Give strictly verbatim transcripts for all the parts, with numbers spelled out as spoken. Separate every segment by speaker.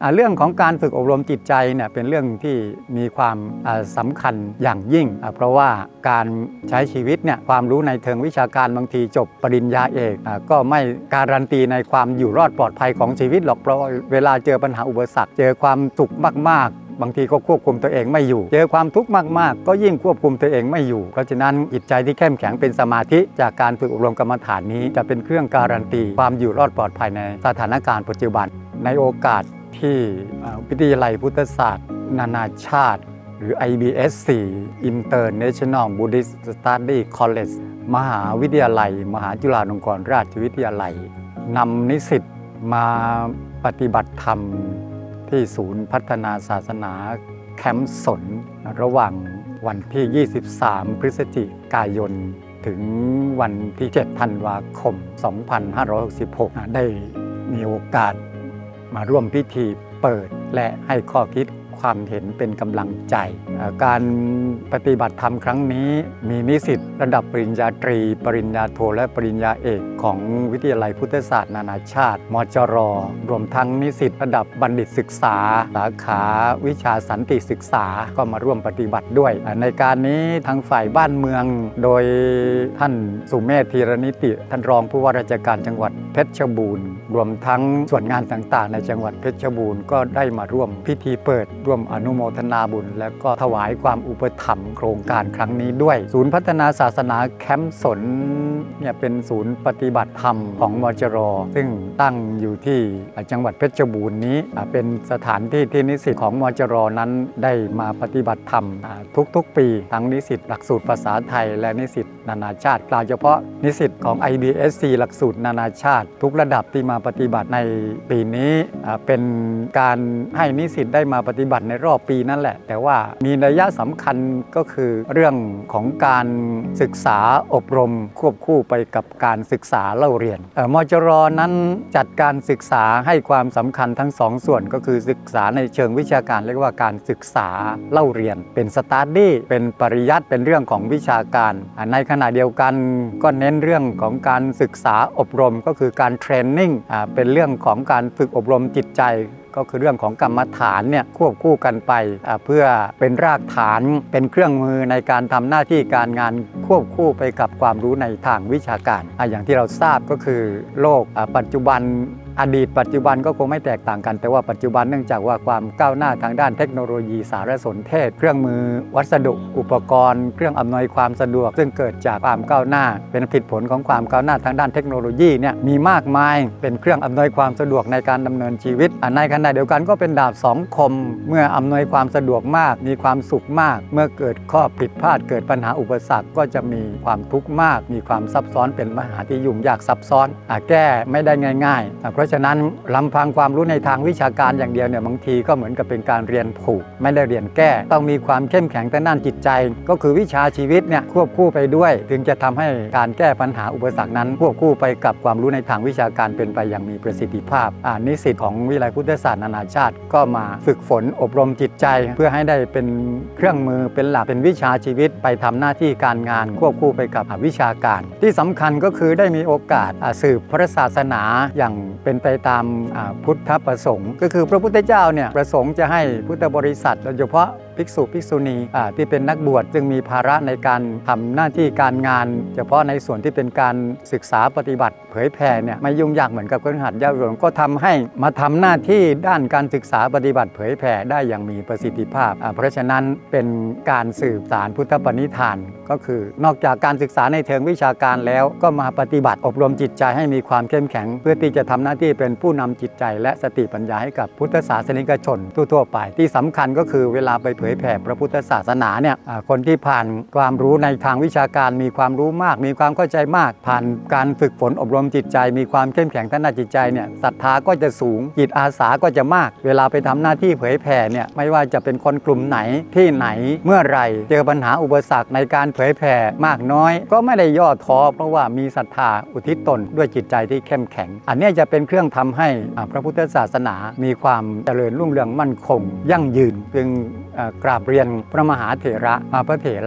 Speaker 1: เรื่องของการฝึกอบรมจิตใจเนี่ยเป็นเรื่องที่มีความสำคัญอย่างยิ่งเพราะว่าการใช้ชีวิตเนี่ยความรู้ในเชิงวิชาการบางทีจบปริญญาเอกก็ไม่การันตีในความอยู่รอดปลอดภัยของชีวิตหรอกเพราะเวลาเจอปัญหาอุปสรรคเจอความสุขมากๆบางทีก็ควบคุมตัวเองไม่อยู่เจอความทุกข์มากๆก็ยิ่งควบคุมตัวเองไม่อยู่เพราะฉะนั้นจิตใจที่เข้มแข็งเป็นสมาธิจากการฝึกอบรมกรรมฐานนี้จะเป็นเครื่องการันตีความอยู่รอดปลอดภัยในสถานการณ์ปัจจุบันในโอกาสที่วิทยาลัยพุทธศาสตร์นานาชาติหรือ ไอ บี เอส สี่ International Buddhist Study College มหาวิทยาลัยมหาจุฬาลงกรณราชวิทยาลัยนำนิสิตมาปฏิบัติธรรมที่ศูนย์พัฒนาศาสนาแคมป์สนระหว่างวันที่ ยี่สิบสาม พฤศจิกายนถึงวันที่ เจ็ด ธันวาคม สองพันห้าร้อยหกสิบหก ได้มีโอกาสมาร่วมพิธีเปิดและให้ข้อคิดความเห็นเป็นกำลังใจการปฏิบัติธรรมครั้งนี้มีนิสิตระดับปริญญาตรีปริญญาโทและปริญญาเอกของวิทยาลัยพุทธศาสตร์นานาชาติมจร.รวมทั้งนิสิตระดับบัณฑิตศึกษาสาขาวิชาสันติศึกษาก็มาร่วมปฏิบัติด้วยในการนี้ทางฝ่ายบ้านเมืองโดยท่านสุเมธธีรนิติท่านรองผู้ว่าราชการจังหวัดเพชรบูรณ์รวมทั้งส่วนงานต่างๆในจังหวัดเพชรบูรณ์ก็ได้มาร่วมพิธีเปิดร่วมอนุโมทนาบุญและก็ถวายความอุปถัมภ์โครงการครั้งนี้ด้วยศูนย์พัฒนาศาสนาแคมป์สนเนี่ยเป็นศูนย์ปฏิบัติธรรมของมจร.ซึ่งตั้งอยู่ที่จังหวัดเพชรบูรณ์นี้เป็นสถานที่ที่นิสิตของมจร.นั้นได้มาปฏิบัติธรรมทุกๆปีทั้งนิสิตหลักสูตรภาษาไทยและนิสิตนานาชาติกล่าวเฉพาะนิสิตของ ไอ บี เอส ซี หลักสูตรนานาชาติทุกระดับที่มาปฏิบัติในปีนี้เป็นการให้นิสิตได้มาปฏิบัติในรอบปีนั่นแหละแต่ว่ามีนัยสำคัญก็คือเรื่องของการศึกษาอบรมควบคู่ไปกับการศึกษาเล่าเรียนมจร.นั้นจัดการศึกษาให้ความสำคัญทั้งสองส่วนก็คือศึกษาในเชิงวิชาการเรียกว่าการศึกษาเล่าเรียนเป็นสตั๊ดดี้เป็นปริยัติเป็นเรื่องของวิชาการในขณะเดียวกันก็เน้นเรื่องของการศึกษาอบรมก็คือการเทรนนิ่งเป็นเรื่องของการฝึกอบรมจิตใจก็คือเรื่องของกรรมฐานเนี่ยควบคู่กันไปเพื่อเป็นรากฐานเป็นเครื่องมือในการทำหน้าที่การงานควบคู่ไปกับความรู้ในทางวิชาการอย่างที่เราทราบก็คือโลกปัจจุบันอดีตปัจจุบันก็คงไม่แตกต่างกันแต่ว่าปัจจุบันเนื่องจากว่าความก้าวหน้าทางด้านเทคโนโลยีสารสนเทศเครื่องมือวัสดุอุปกรณ์เครื่องอำนวยความสะดวกซึ่งเกิดจากความก้าวหน้าเป็นผลผลของความก้าวหน้าทางด้านเทคโนโลยีเนี่ยมีมากมายเป็นเครื่องอำนวยความสะดวกในการดำเนินชีวิตในขณะเดียวกันก็เป็นดาบสองคมเมื่ออำนวยความสะดวกมากมีความสุขมากเมื่อเกิดข้อผิดพลาดเกิดปัญหาอุปสรรคก็จะมีความทุกข์มากมีความซับซ้อนเป็นมหาที่ยุ่งยากซับซ้อนแก้ไม่ได้ง่ายๆเพราะฉะนั้นลำพังความรู้ในทางวิชาการอย่างเดียวเนี่ยบางทีก็เหมือนกับเป็นการเรียนผูกไม่ได้เรียนแก้ต้องมีความเข้มแข็งทางด้านจิตใจก็คือวิชาชีวิตเนี่ยควบคู่ไปด้วยถึงจะทำให้การแก้ปัญหาอุปสรรคนั้นควบคู่ไปกับความรู้ในทางวิชาการเป็นไปอย่างมีประสิทธิภาพนิสิตของวิทยาลัยพุทธศาสตร์นานาชาติก็มาฝึกฝนอบรมจิตใจเพื่อให้ได้เป็นเครื่องมือเป็นหลักเป็นวิชาชีวิตไปทำหน้าที่การงานควบคู่ไปกับวิชาการที่สำคัญก็คือได้มีโอกาสสืบพระศาสนาอย่างเป็นไปตามพุทธประสงค์ก็คือพระพุทธเจ้าเนี่ยประสงค์จะให้พุทธบริษัทโดยเฉพาะภิกษุภิกษุณีที่เป็นนักบวชจึงมีภาระในการทำหน้าที่การงานเฉพาะในส่วนที่เป็นการศึกษาปฏิบัติเผยแผ่เนี่ยไม่ยุ่งยากเหมือนกับคฤหัสถ์ญาติโยมก็ทำให้มาทำหน้าที่ด้านการศึกษาปฏิบัติเผยแผ่ได้อย่างมีประสิทธิภาพเพราะฉะนั้นเป็นการสืบสานพุทธปณิธานก็คือนอกจากการศึกษาในเชิงวิชาการแล้วก็มาปฏิบัติอบรมจิตใจให้มีความเข้มแข็งเพื่อที่จะทำหน้าที่เป็นผู้นำจิตใจและสติปัญญาให้กับพุทธศาสนิกชนทั่วๆไปที่สำคัญก็คือเวลาไปเผยแผ่พระพุทธศาสนาเนี่ยคนที่ผ่านความรู้ในทางวิชาการมีความรู้มากมีความเข้าใจมากผ่านการฝึกฝนอบรมจิตใจมีความเข้มแข็งทางด้านจิตใจเนี่ยศรัทธาก็จะสูงจิตอาสาก็จะมากเวลาไปทำหน้าที่เผยแผ่เนี่ยไม่ว่าจะเป็นคนกลุ่มไหนที่ไหนเมื่อไหร่เจอปัญหาอุปสรรคในการเผยแผ่มากน้อยก็ไม่ได้ย่อท้อเพราะว่ามีศรัทธาอุทิศตนด้วยจิตใจที่เข้มแข็งอันนี้จะเป็นเครื่องทำให้พระพุทธศาสนามีความเจริญรุ่งเรืองมั่นคงยั่งยืนจึงกราบเรียนพระมหาเถระพระเถระ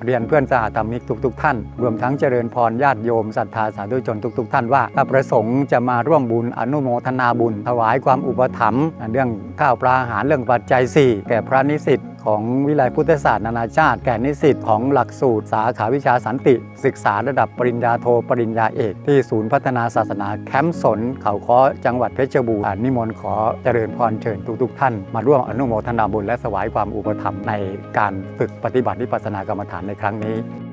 Speaker 1: เรียนเพื่อนสหธรรมิกทุกๆท่านรวมทั้งเจริญพรญาติโยมศรัทธาสาธุชนทุกๆท่านว่าถ้าประสงค์จะมาร่วมบุญอนุโมทนาบุญถวายความอุปถัมภ์เรื่องข้าวปลาอาหารเรื่องปัจจัยสี่แก่พระนิสิตของวิทยาลัยพุทธศาสตร์นานาชาติแก่นิสิตของหลักสูตรสาขาวิชาสันติศึกษาระดับปริญญาโทปริญญาเอกที่ศูนย์พัฒนาศาสนาแคมป์สนเขาค้อจังหวัดเพชรบูรณ์นิมนต์ขอเจริญพรเชิญทุกๆท่านมาร่วมอนุโมทนาบุญและถวายความอุปถัมภ์ในการฝึกปฏิบัติวิปัสสนากรรมฐานในครั้งนี้